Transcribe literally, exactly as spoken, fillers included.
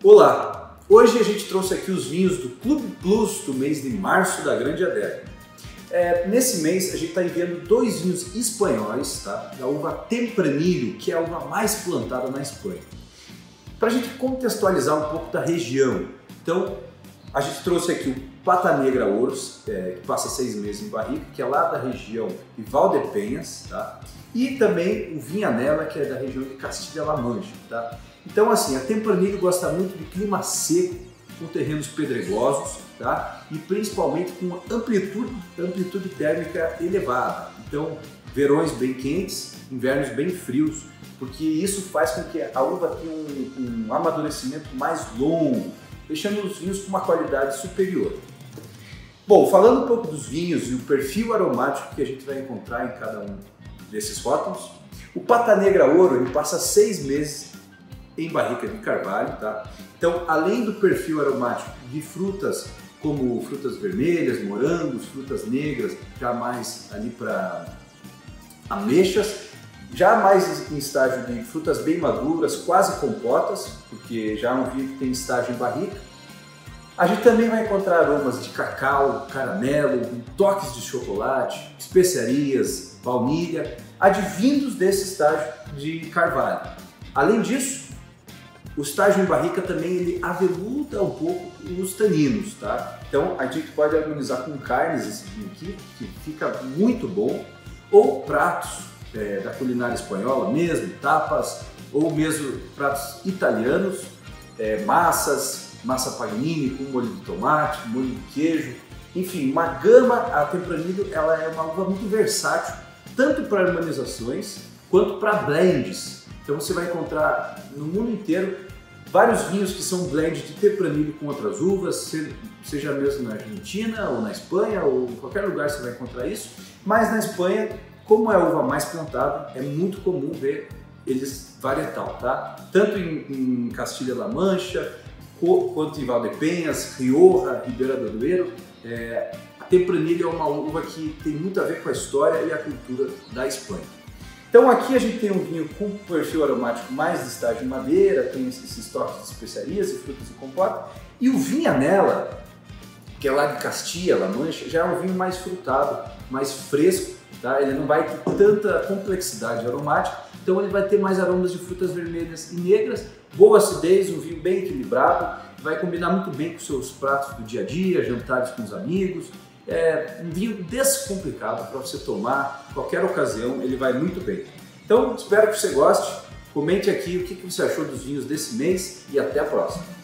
Olá! Hoje a gente trouxe aqui os vinhos do Clube Plus do mês de março da Grande Adega. É, nesse mês a gente está enviando dois vinhos espanhóis, tá? Da uva Tempranillo, que é a uva mais plantada na Espanha. Para a gente contextualizar um pouco da região, então a gente trouxe aqui o Pata Negra Oros, é, que passa seis meses em barrica, que é lá da região de Valdepeñas, tá? E também o Viñanela, que é da região de Castilla-La Mancha, tá? Então assim, a Tempranillo gosta muito de clima seco, com terrenos pedregosos, tá? E principalmente com amplitude, amplitude térmica elevada. Então, verões bem quentes, invernos bem frios, porque isso faz com que a uva tenha um, um amadurecimento mais longo, deixando os vinhos com uma qualidade superior. Bom, falando um pouco dos vinhos e o perfil aromático que a gente vai encontrar em cada um desses rótulos, o Pata Negra Ouro ele passa seis meses em barrica de carvalho, tá? Então, além do perfil aromático de frutas como frutas vermelhas, morangos, frutas negras, já mais ali para ameixas, já mais em estágio de frutas bem maduras, quase compotas, porque já é um vinho que tem estágio em barrica. A gente também vai encontrar aromas de cacau, caramelo, toques de chocolate, especiarias, baunilha, advindos desse estágio de carvalho. Além disso, o estágio em barrica também ele aveluda um pouco os taninos, tá? Então a gente pode harmonizar com carnes esse vinho aqui, que fica muito bom, ou pratos é, da culinária espanhola mesmo, tapas, ou mesmo pratos italianos, é, massas, massa pagnini com molho de tomate, molho de queijo, enfim, uma gama. A Tempranillo ela é uma uva muito versátil, tanto para harmonizações quanto para blends. Então você vai encontrar no mundo inteiro vários vinhos que são blend de Tempranillo com outras uvas, seja mesmo na Argentina ou na Espanha ou em qualquer lugar você vai encontrar isso. Mas na Espanha, como é a uva mais plantada, é muito comum ver eles varietal, tá? Tanto em, em Castilla-La Mancha, quanto em Valdepeñas, Rioja, Ribera do Duero. É, a Tempranillo é uma uva que tem muito a ver com a história e a cultura da Espanha. Então aqui a gente tem um vinho com perfil aromático mais de estágio de madeira, tem esses toques de especiarias e frutas e compota. E o Viñanela, que é lá de Castilla-La Mancha, já é um vinho mais frutado, mais fresco, tá? Ele não vai ter tanta complexidade aromática, então ele vai ter mais aromas de frutas vermelhas e negras, boa acidez, um vinho bem equilibrado, vai combinar muito bem com os seus pratos do dia a dia, jantares com os amigos. É um vinho descomplicado para você tomar em qualquer ocasião, ele vai muito bem. Então espero que você goste, comente aqui o que você achou dos vinhos desse mês e até a próxima.